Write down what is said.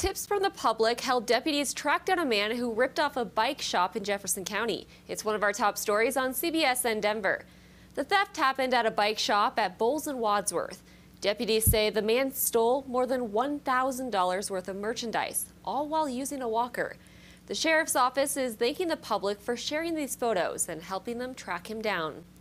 Tips from the public helped deputies track down a man who ripped off a bike shop in Jefferson County. It's one of our top stories on CBS and Denver. The theft happened at a bike shop at Bowles and Wadsworth. Deputies say the man stole more than $1,000 worth of merchandise, all while using a walker. The sheriff's office is thanking the public for sharing these photos and helping them track him down.